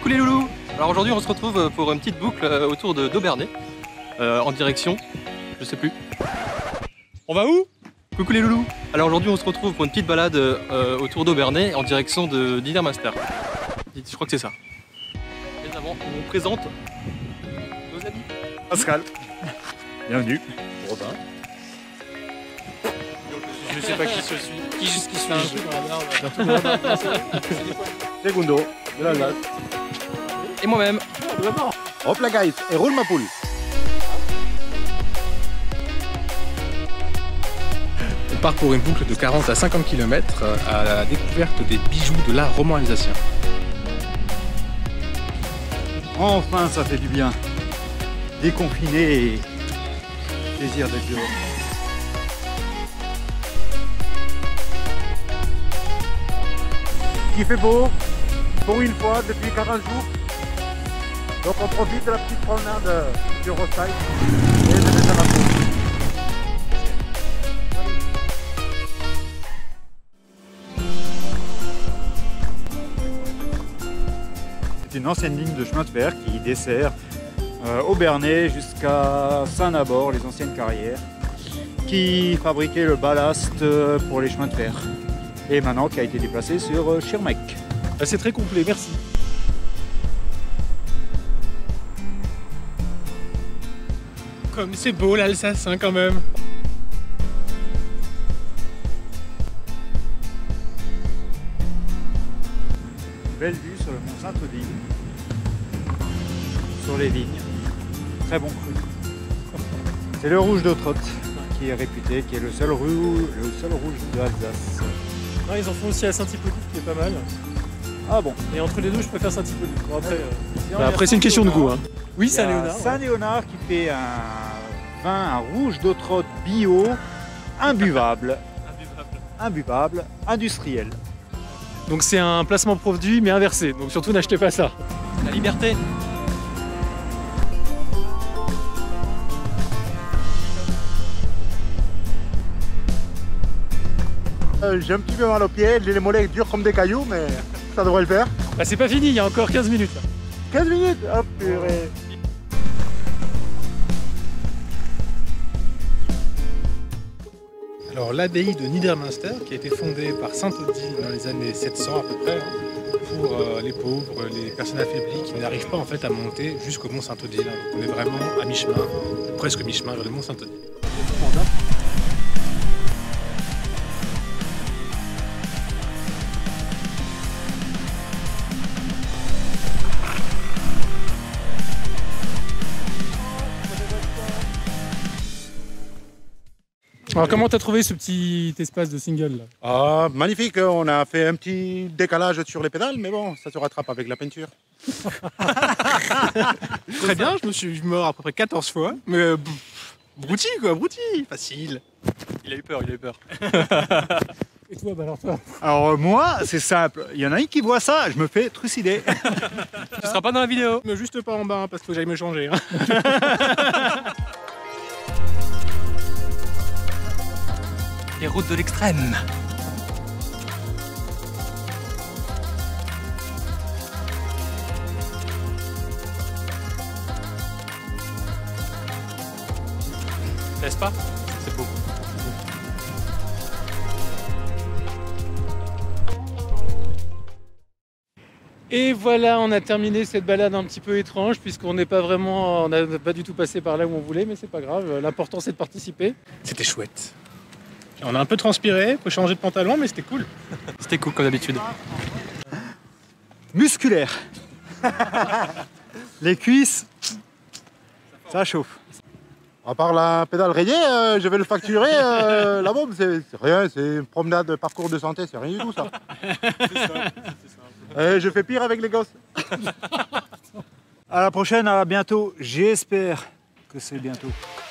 Coucou les loulous. Alors aujourd'hui on se retrouve pour une petite boucle autour d'Aubernais, en direction, je sais plus. On va où? Coucou les loulous. Alors aujourd'hui on se retrouve pour une petite balade autour d'Aubernais en direction de Niedermünster. Je crois que c'est ça. Mais avant on vous présente nos amis. Pascal. Bienvenue. Robin. Je sais pas qui je suis. Qui suis-je? Segundo. De la glace. Et moi-même. Hop la guys, et roule ma poule. On part pour une boucle de 40 à 50 km à la découverte des bijoux de l'art roman alsacien. Enfin, ça fait du bien. Déconfiné et plaisir d'être dehors. Il fait beau, pour une fois, depuis 40 jours. Donc on profite de la petite promenade du Rostail et de mettre la peau. C'est une ancienne ligne de chemin de fer qui dessert Aubernais jusqu'à Saint-Nabord, les anciennes carrières, qui fabriquait le ballast pour les chemins de fer. Et maintenant qui a été déplacé sur Schirmeck. C'est très complet, merci. Comme c'est beau l'Alsace hein, quand même. Belle vue sur le mont Sainte-Odile, sur les vignes. Très bon cru. C'est le rouge d'Autrotte qui est réputé, qui est le seul rouge de l'Alsace. Non, ils en font aussi à Saint-Hippolyte qui est pas mal. Ah bon. Et entre les deux, je préfère Saint-Hippolyte. Bon, Après c'est une question de goût. Hein. Oui, Il y a Saint-Léonard. Saint-Léonard qui fait un rouge d'Autrotte bio, imbuvable, industriel. Donc c'est un placement produit mais inversé. Donc surtout n'achetez pas ça. La liberté. J'ai un petit peu mal aux pieds, j'ai les mollets durs comme des cailloux, mais ça devrait le faire. Bah, c'est pas fini, il y a encore 15 minutes là. 15 minutes. Oh purée. Alors l'abbaye de Niedermünster qui a été fondée par saint Odile dans les années 700 à peu près pour les pauvres, les personnes affaiblies qui n'arrivent pas en fait à monter jusqu'au mont Saint-Odile. Donc on est vraiment à mi-chemin, presque mi-chemin vers le mont Saint-Odile. Alors comment t'as trouvé ce petit espace de single là? Ah, magnifique, on a fait un petit décalage sur les pédales, mais bon, ça se rattrape avec la peinture. Très bien, je me suis mort à peu près 14 fois, mais brouti quoi, brouti, facile. Il a eu peur, il a eu peur. Et toi, bah alors toi? Alors moi, c'est simple. Il y en a un qui voit ça, je me fais trucider. Tu seras pas dans la vidéo. Mais juste pas en bas hein, parce qu'il faut que j'aille me changer. Hein. Les routes de l'extrême. N'est-ce pas? C'est beau. Et voilà, on a terminé cette balade un petit peu étrange puisqu'on n'est pas vraiment, on n'a pas du tout passé par là où on voulait, mais c'est pas grave. L'important c'est de participer. C'était chouette. On a un peu transpiré, faut changer de pantalon, mais c'était cool. C'était cool comme d'habitude. Musculaire. Les cuisses, ça chauffe. À part la pédale rayée, je vais le facturer, la bombe, c'est rien, c'est une promenade de parcours de santé, c'est rien du tout ça. Je fais pire avec les gosses. À la prochaine, à bientôt. J'espère que c'est bientôt.